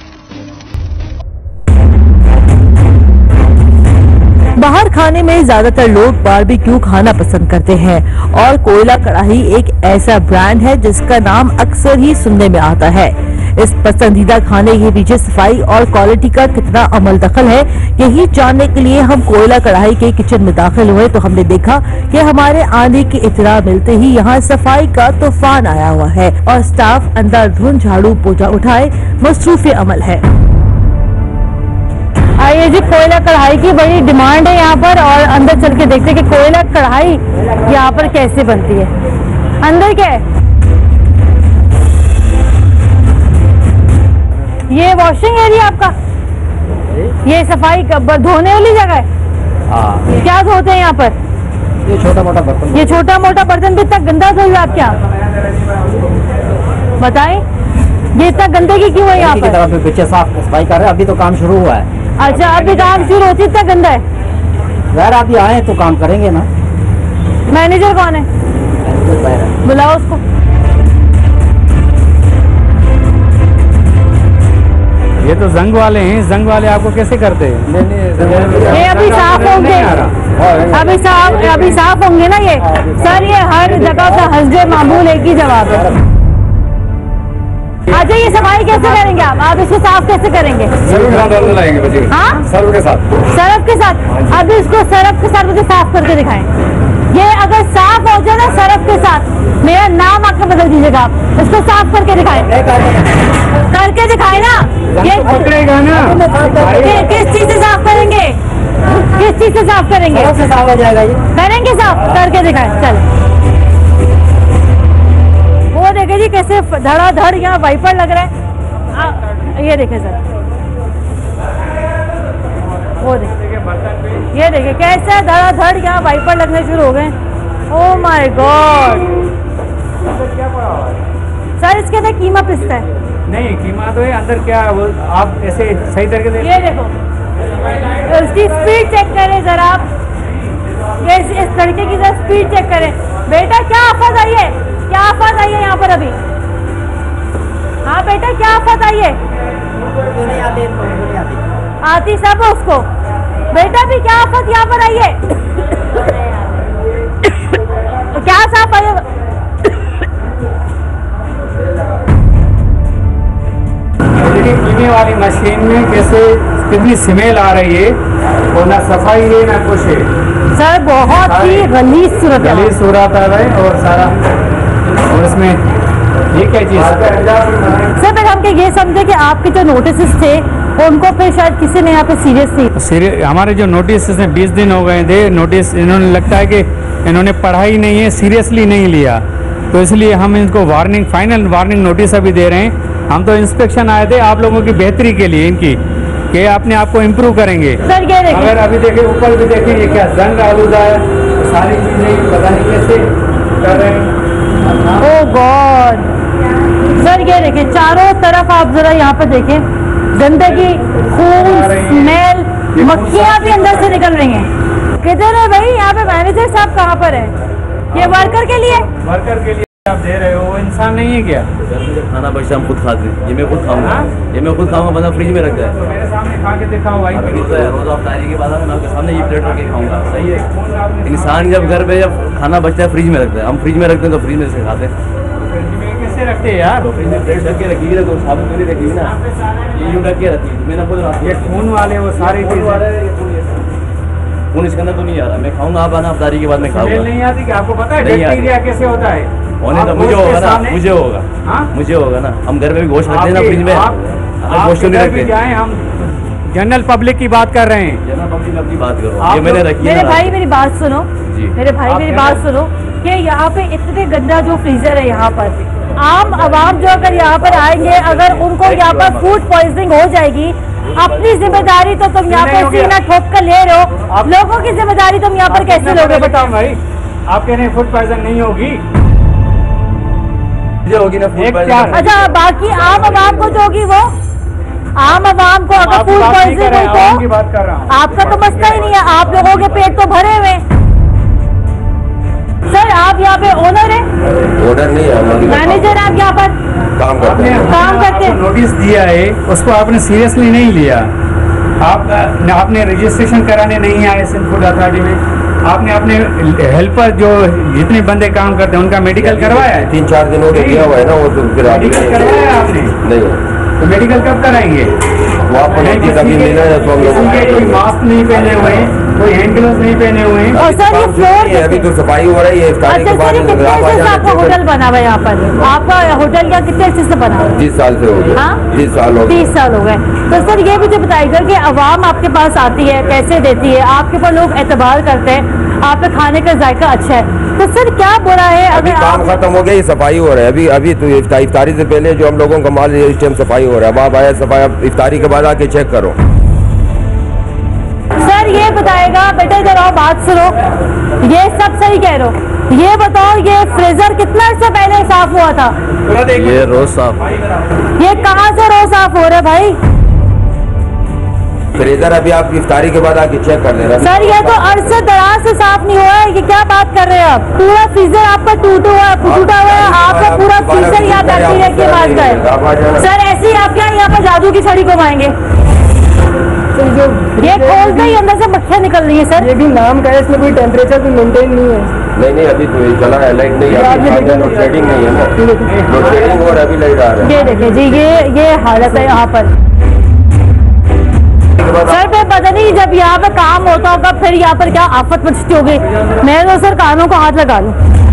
बाहर खाने में ज्यादातर लोग बारबेक्यू खाना पसंद करते हैं और कोयला कढ़ाई एक ऐसा ब्रांड है जिसका नाम अक्सर ही सुनने में आता है। इस पसंदीदा खाने के पीछे सफाई और क्वालिटी का कितना अमल दखल है, यही जानने के लिए हम कोयला कढ़ाई के किचन में दाखिल हुए तो हमने देखा कि हमारे आने की इत्तला मिलते ही यहाँ सफाई का तूफान आया हुआ है और स्टाफ अंधाधुंध झाड़ू पोछा उठाए मसरूफ अमल है। आइए जी, कोयला कढ़ाई की बड़ी डिमांड है यहाँ पर और अंदर चल के देखते हैं कि कोयला कढ़ाई यहाँ पर कैसे बनती है। अंदर क्या है? ये वॉशिंग एरिया आपका, ये सफाई धोने वाली जगह है। क्या धोते हैं यहाँ पर? ये छोटा मोटा बर्तन। ये छोटा मोटा बर्तन भी इतना गंदा धो रहा है आप? क्या बताएं, ये इतना गंदगी क्यों है यहाँ पर? पीछे साफ सफाई कर रहे हैं, अभी तो काम शुरू हुआ है। अच्छा, अभी काम शुरू होती, इतना गंदा है? यार अभी आए तो काम करेंगे ना। मैनेजर कौन है? बुलाओ उसको। ये तो जंग वाले हैं, जंग वाले आपको कैसे करते हैं? ये अभी साफ होंगे, अभी साफ होंगे ना ये सर। ये हर जगह का हस्जे मामूल एक ही जवाब है। अच्छा, ये सफाई कैसे करेंगे आप इसको साफ कैसे करेंगे? हाँ, सर्फ के साथ। सरफ के साथ? अभी इसको सरफ के साथ मुझे साफ करके दिखाएं। ये अगर साफ हो जाए ना सरफ के साथ, मेरा नाम आके बदल दीजिएगा आप। इसको साफ करके दिखाएं, करके दिखाएं ना। ये पकड़ेगा ना। किस चीज से साफ करेंगे? किस चीज से साफ करेंगे? साफ हो जाएगा ये। करेंगे साफ, करके दिखाएं। चल, वो देखे जी कैसे धड़ाधड़ यहाँ वाइपर लग रहा है। ये देखे सर, वो देखे, ये देखे कैसे धड़ाधड़ यहाँ वाइपर लगने शुरू हो गए। ओह माय गॉड सर, इसके अंदर कीमा पिसता है? नहीं, कीमा तो है अंदर। क्या वो आप ऐसे सही तरीके से? ये देखो, उसकी स्पीड चेक करें जरा आप। ये इस लड़के की जरा स्पीड चेक करें। बेटा क्या आफत आई है? क्या आफत आई है यहाँ पर अभी? हाँ बेटा, क्या आफत आई है? आती सब उसको। बेटा भी क्या आफत यहाँ पर आई है? क्या साफ आई? पीने वाली मशीन में कैसे कितनी स्मेल आ रही है, वो ना सफाई है ना कुछ है सर। बहुत ही गलीज सूरत आ रहा है और सारा, और इसमें ये क्या चीज सर? फिर हम ये समझे कि आपके जो नोटिस थे उनको फिर शायद किसी ने यहाँ पे सीरियसली, हमारे जो नोटिस 20 दिन हो गए थे नोटिस, इन्होंने लगता है कि इन्होंने पढ़ा ही नहीं है, सीरियसली नहीं लिया, तो इसलिए हम इनको वार्निंग, फाइनल वार्निंग नोटिस अभी दे रहे हैं। हम तो इंस्पेक्शन आए थे आप लोगों की बेहतरी के लिए, इनकी कि अपने आप को इम्प्रूव करेंगे। अगर अभी देखें ऊपर भी देखें, ये क्या जंग आलूदा है, सारी चीजें पता नहीं कैसे कर रहे हैं। ओह गॉड सर, ये देखें चारों तरफ आप जरा यहाँ पे देखें, गंदगी, खून, स्मेल, मक्खियाँ भी अंदर से निकल रही हैं। किधर है भाई यहाँ पे मैनेजर साहब? कहाँ पर है? ये वर्कर के लिए आप दे रहे हो, वो इंसान नहीं है क्या? खाना बच्चा हम खुद खाते हैं, ये मैं खुद खाऊंगा, ये मैं खुद खाऊंगा, बंदा फ्रिज में रख जाए। तो मेरे सामने खा के दिखाओ भाई। रोज अफ्तारी के बाद मैं आपके सामने ये प्लेट रख के खाऊंगा, सही है? इंसान जब घर पे जब खाना बचता है फ्रिज में रखता है, हम फ्रिज में रखते हैं तो फ्रिज में से खाते हैं। कैसे रखते हैं यार? तो फ्रिज में प्लेट रख के रखी है तो साबुन के लिए रखी है ना, ये यूं रख के रखी है। मैंने खुद ये खून वाले वो सारी चीजें, खून इसके अंदर तो नहीं आ रहा, मैं खाऊंगा, आप आना अफ्तारी के बाद में खाऊंगा। नहीं आती कि आपको पता है बैक्टीरिया कैसे होता है? होने तो मुझे होगा ना, मुझे होगा, मुझे होगा ना। हम घर में भी गोश्त रखते हैं ना फ्रिज में, गोश्त नहीं रखते। हम जनरल पब्लिक की बात कर रहे हैं। जनरल पब्लिक अपनी बात करो, ये मैंने रखी है। मेरे भाई मेरी बात सुनो, मेरे भाई मेरी बात सुनो कि यहाँ पे इतने गंदा जो फ्रीजर है यहाँ पर, आम आवाम जो अगर यहाँ पर आएंगे, अगर उनको यहाँ पर फूड पॉइजनिंग हो जाएगी, अपनी जिम्मेदारी तो तुम यहाँ पर सीना ठोक कर ले रहे हो, लोगों की जिम्मेदारी तुम यहाँ पर कैसे लोगे बताओ भाई? आप कह रहे हैं फूड पॉइजन नहीं होगी, होगी ना फूड पॉइजन। अच्छा, बाकी आम आवाम को जो होगी वो आम आवाम को अगर फूड पॉइजनिंग हुई तो आपका तो मसला ही नहीं है, आप लोगों के पेट तो भरे हुए। सर आप यहाँ पे ओनर है? ओनर नहीं है, मैनेजर आप यहाँ पर काम करते हैं। नोटिस दिया है, उसको आपने सीरियसली नहीं लिया। आपने रजिस्ट्रेशन कराने नहीं आए सिंध फूड अथॉरिटी में। आपने अपने हेल्पर जो जितने बंदे काम करते हैं उनका मेडिकल करवाया है? 3-4 दिनों के दिया हुआ है ना, वो तो फिर मेडिकल करवाया है आपने? नहीं। तो मेडिकल कब कराएंगे? वो आपको नहीं कभी मिला है तो हम लोग कोई मास्क नहीं पहने हुए हैं, कोई हैंड ग्लव्स नहीं पहने हुए हैं। और सर ये फ्लोर अभी तो सफाई हो रही है। अच्छा सर, कितने अर्से से आपका होटल बना हुआ है यहाँ पर? आपका होटल क्या कितने अर्से से बना हुआ है? 30 साल से हो गया। 30 साल हो गए। 30 साल हो गए। तो सर ये मुझे बताइएगा कि आवाम आपके पास आती है, पैसे देती है, आपके ऊपर लोग एतबार करते हैं, आपके खाने का जायका अच्छा है, तो सर क्या बुरा है? अभी काम खत्म हो गया, ये सफाई हो रहा है। अभी तो इफ्तारी से पहले जो हम लोगों का माल है इस टाइम सफाई हो रहा है। अब आप आया सफाई, अब इफ्तारी के बाद आके चेक करो। सर ये बताएगा बेटा, इधर आओ बात सुनो, ये सब सही कह रहे हो, ये बताओ ये फ्रीजर कितना अर्सा पहले साफ हुआ था? ये रोज साफ। ये कहाँ से रोज साफ हो रहा है भाई? फ्रीजर अभी आप इफ्तारी के बाद आके चेक कर लेना। सर ये तो अरसे दराज से साफ नहीं हुआ है, ये क्या बात कर रहे हैं आप? पूरा फ्रीजर आपका टूटा हुआ है, आपका पूरा फ्रीजर यहाँ बैक्टीरिया के पास गए। सर ऐसे ही आप क्या यहाँ पर जादू की छड़ी घुमाएंगे? ये खोलते ही अंदर से मक्खियाँ निकल रही है सर। ये भी नाम का है, इसमें कोई टेम्परेचर भी मेंटेन नहीं है। नहीं अभी तो ये चला है, लाइट नहीं है, लोड शेडिंग नहीं है ना, लोड शेडिंग और अभी लाइट आ रहा है। ये देखिए जी, ये हालत है यहाँ पर। सर फिर पता नहीं जब यहाँ पर काम होता होगा फिर यहाँ पर क्या आफत मचती होगी। मैं तो सर कानों को हाथ लगा लूँ।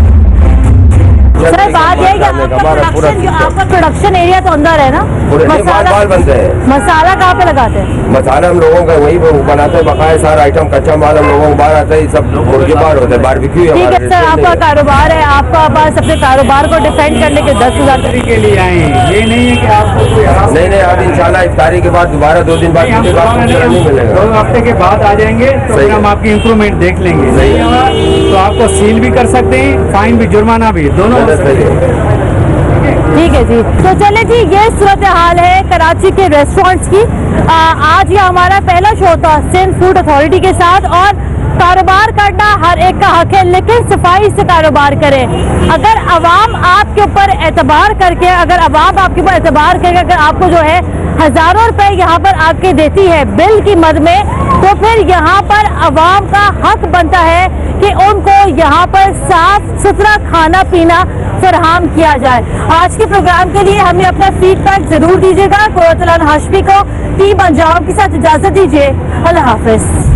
सर बात यह है कि आपका प्रोडक्शन एरिया तो अंदर है ना, मसाला बनते हैं। मसाला कहाँ पे लगाते हैं? मसाला हम लोगों का वही बनाते हैं, बकाया सारा आइटम कच्चा माल हम लोगों को बाहर आता है, सब मुर्गी बाहर होता है, बारबेक्यू। ठीक है सर, आपका कारोबार है, आपका पास अपने कारोबार को डिफेंड करने के 10,000 के लिए आए हैं। ये नहीं है कि आपको नहीं आप इंशाल्लाह इफ्तारी के बाद दोबारा 2 दिन बाद नहीं मिलेगा। 2 हफ्ते के बाद आ जाएंगे तो फिर हम आपकी इम्प्रूवमेंट देख लेंगे। तो आपको सील भी कर सकते हैं, फाइन भी, जुर्माना भी, दोनों। ठीक है जी, तो चले जी, ये सूरत हाल है कराची के रेस्टोरेंट्स की। आज ये हमारा पहला शो था सिंध फूड अथॉरिटी के साथ, और कारोबार करना हर एक का हक है, लेकिन सफाई से कारोबार करें। अगर आवाम आपके ऊपर एतबार करके, अगर आवाम आपके ऊपर एतबार करके अगर आपको जो है हजारों रुपए यहाँ पर आके देती है बिल की मद में, तो फिर यहाँ पर आवाम का हक बनता है कि उनको यहाँ पर साफ सुथरा खाना पीना फराहम किया जाए। आज के प्रोग्राम के लिए हमें अपना फीडबैक जरूर दीजिएगा। कोरतलान हाशमी को टीम अंजाम के साथ इजाजत दीजिए। अल्लाह हाफिज।